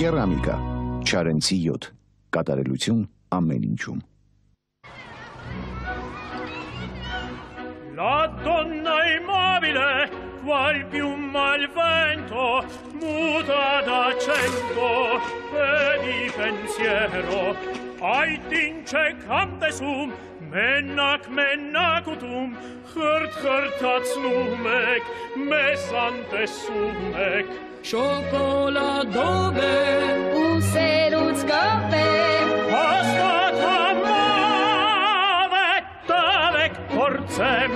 Կերամիկա, Չարենցի 7, կատարելություն ամեն ինչում։ La donna immobile, qual piuma al vento, muta d'accento e di pensiero, ai tince cante sum, mennacutum, hört numek, mesante sumek. Շոկոլադով է ու սերուց կապե Հաստատամավ է տավեք փորձեմ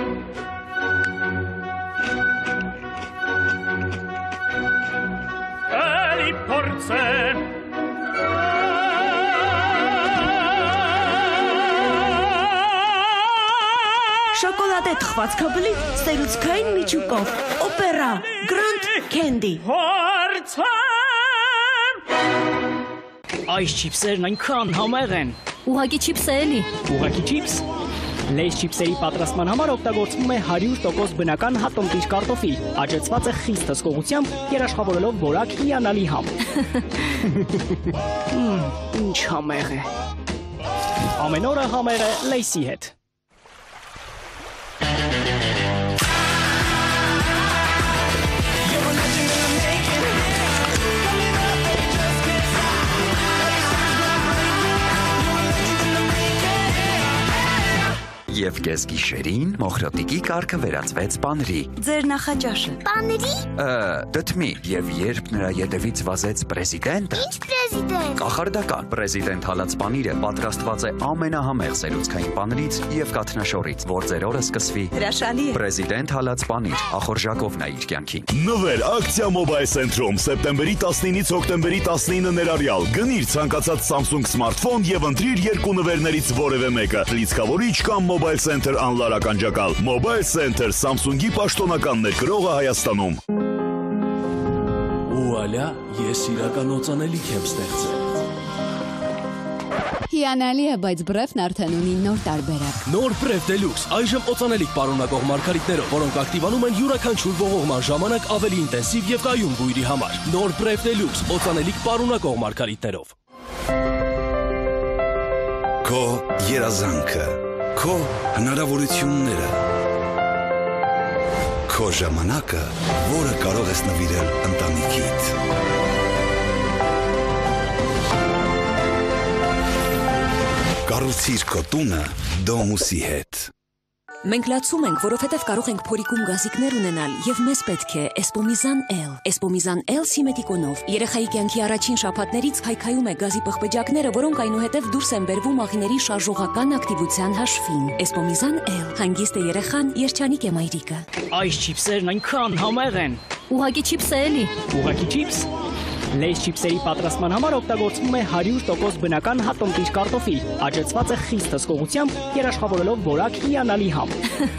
Էլի փորձեմ Շոկոլադե թխվածքաբլի սերուցքային միջուկով, օպերա, Grand Candy։ Փորձեմ Այս չիպսերն այնքան համեղ են։ Ուղղակի չիպս է էլի։ Ուղղակի չիպս։ Լեյս չիպսերի պատրաստման համար օգտագործվում է 100% բնական հատոմտիր կարտոֆիլ, աճեցված է խիստ հսկողությամբ, երաշխավորելով որակ հիանալի համ։ Ինչ համեղ է։ Ամեն օրը համեղ է Լեյսի հետ։ Եվ կես գիշերին մոխրոտիկի կարգը վերածվեց պանրի։ Ձեր նախաճաշը։ Պաների։ Դդմի, եւ երբ նրա ետևից վազեց պրեզիդենտը։ Ինչ պրեզիդենտ։ Կախարդական պրեզիդենտ հալած պանիրը պատրաստված է ամենահամեղ սերուցքային պանրից եւ կաթնաշորից, որ ձեր օրը սկսվի։ Հրաշալի է։ Պրեզիդենտ հալած պանիր, ախորժակով նա իր կյանքին։ Նվեր ակցիա Mobile Center-ում սեպտեմբերի 19-ից հոկտեմբերի 19 ներառյալ գնիր ցանկացած Samsung սմարթֆոն եւ ընտրիր երկու նվերներից որևէ մեկը։ Լիցքավորիչ կամ Mobile Center անլարական ջակալ։ Mobile Center Samsung-ի պաշտոնական ներկրողը Հայաստանում։ Ուալյա, ես իրական օծանելիք եմ ստեղծել։ Հիանալի է, բայց Bref-ն արդեն ունի նոր տարբերակ։ Նոր Bref Deluxe, այժմ օծանելիք պարունակող մարգարիտներով, որոնք ակտիվանում են յուրաքանչյուր ողողման ժամանակ ավելի ինտենսիվ եւ կայուն բույրի համար։ Նոր Bref Deluxe, օծանելիք պարունակող մարգարիտներով։ Քո երազանքը, քո հնարավորությունները, քո ժամանակը, որը կարող ես նվիրել ընտանիքիդ։ Կառուցիր քո տունը Domus-ի հետ։ Մենք լացում ենք, որովհետև կարող ենք փորիկում գազիկներ ունենալ եւ մեզ պետք է Espomizan L։ Espomizan L Սիմետիկոնով երեխայի կյանքի առաջին շաբաթներից քայքայում է գազի պղպջակները, որոնք այնուհետև դուրս են բերվում աղիների շարժողական ակտիվության հաշվին։ Espomizan L հանգիստ է երեխան, երջանիկ է մայրիկը։ Այս չիպսերն այնքան համեղ են։ Ուղղակի չիպս է էլի։ Ուղղակի չիպս։ Լեյս չիպսերի պատրաստման համար օգտագործվում է 100% բնական հատոմտիր կարտոֆիլ, աճեցված է խիստ հսկողությամբ, երաշխավորելով որակ հիանալի համ։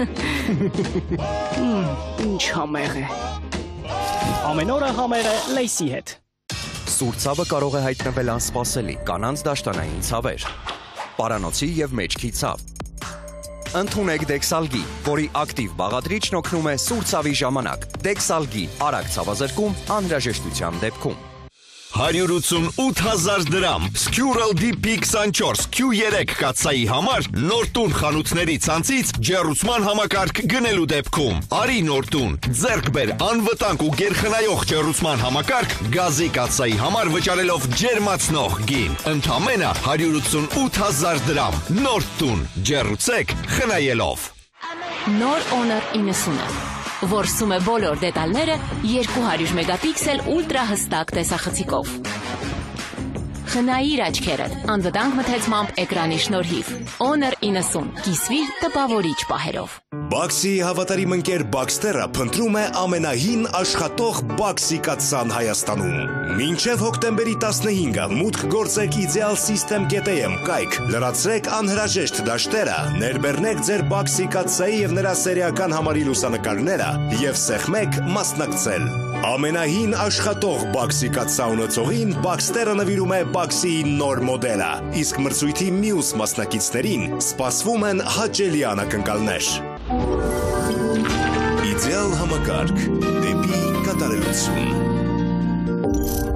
Ինչ համեղ է։ Ամեն օրը համեղ է Լեյսի հետ։ Սուր ցավը կարող է հայտնվել անսպասելի, կանանց դաշտանային ցավեր, պարանոցի եւ մեջքի ցավ։ Ընդունեք Dexalgi, որի ակտիվ բաղադրիչն օգնում է սուր ցավի ժամանակ։ Dexalgi, արագ ցավազրկում անհրաժեշտության դեպքում։ 188,000 դրամ Squirrel DP24 Q3 կաթսայի համար Նորտուն խանութների ցանցից ջեռուցման համակարգ գնելու դեպքում արի Նորտուն ձեռք բեր անվտանգ ու գերխնայող ջեռուցման համակարգ գազի կաթսայի համար վճարելով ջերմացնող գին ընդամենը 188,000 դրամ Նորտուն ջեռուցեք խնայելով Նոր Honor 90-ը որսում է բոլոր դետալները 200 մեգապիքսել ուլտրա հստակ տեսախցիկով։ Խնայիր աչքերդ, անվտանգ մթեցմամբ էկրանի շնորհիվ։ Honor 90, կիսվիր տպավորիչ պահերով։ Baxi հավատարիմ ընկեր Baxter-ը փնտրում է ամենահին աշխատող Baxi կաթսան Հայաստանում։ Մինչև հոկտեմբերի 15-ը մուտք գործեք idealsystem.am կայք, լրացրեք անհրաժեշտ դաշտերը, ներբեռնեք ձեր Baxi կաթսայի եւ նրա սերիական համարի լուսանկարները եւ սեղմեք մասնակցել։ Ամենահին աշխատող Baxi կաթսա ունեցողին Baxter-ը նվիրում է Baxi-ի նոր մոդելը, իսկ մրցույթի մյուս մասնակիցներին սպասվում են հաճելի անակնկալներ։ Իդեալ համակարգ դեպի կատարելություն։